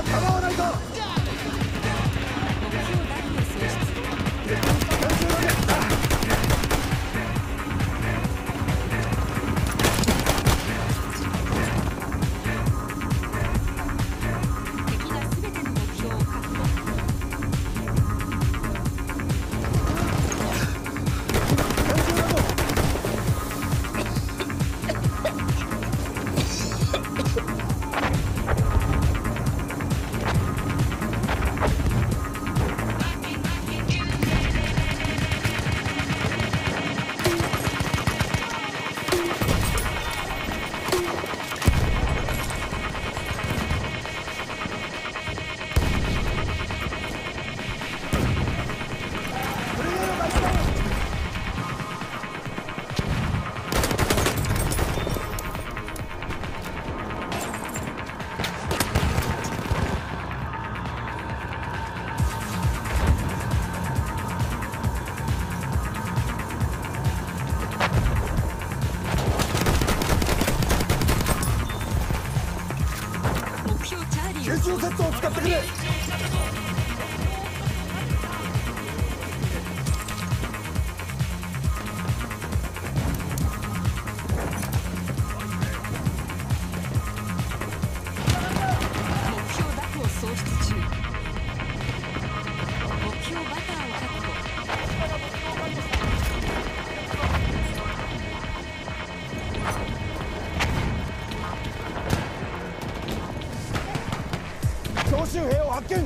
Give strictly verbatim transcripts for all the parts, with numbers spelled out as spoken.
構わないか。集中セットを使ってくれ。招集兵を発見。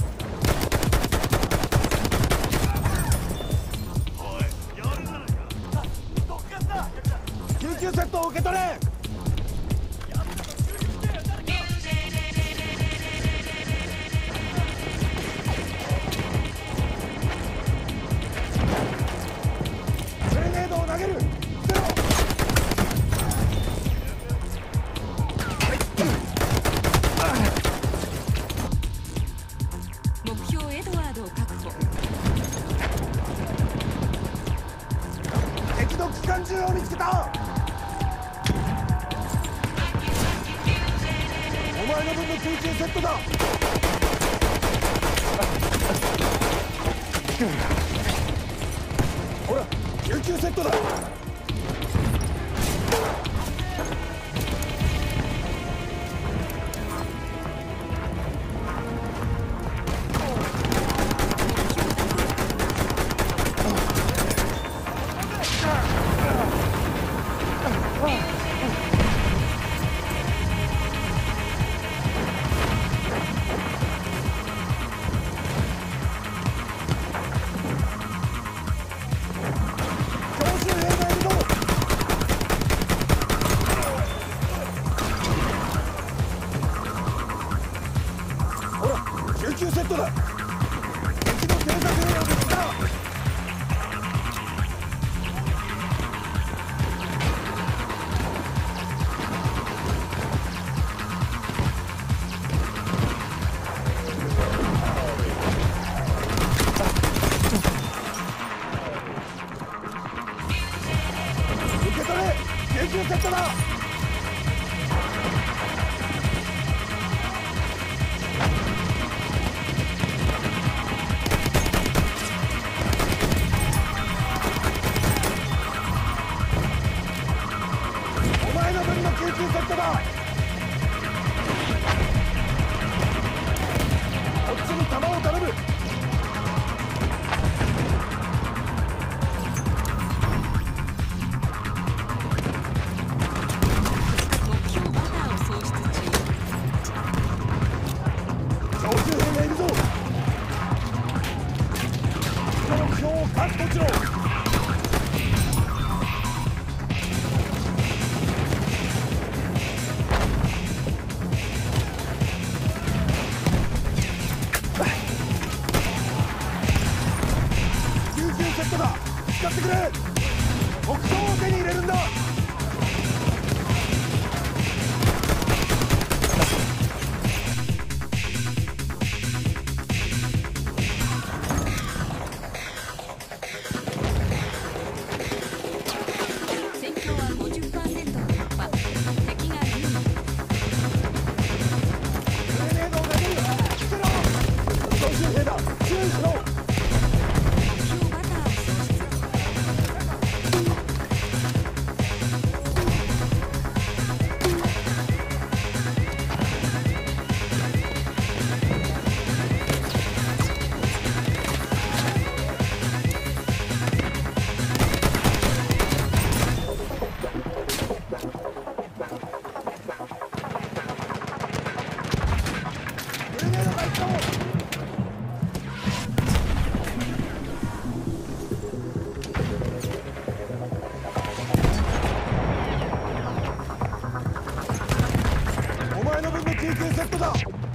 救急セットを受け取れ。グレネードを投げる。捨てろ。敵の機関銃を見つけた。お前の分の救急セットだ。ほら、救急セットだ。救急セットだ。敵の偵察兵を見つけた。受け取れ。救急セットだ。救急セットだ。こっちに弾を頼む。招集兵がいるぞ。この目標を確保しろ。使ってくれ。目標を手に入れるんだ。 戦況は ごじゅっパーセント 突破。敵が有利。 グレネードを投げる。 グネードが一個。お前の分の ティーツー セットだ。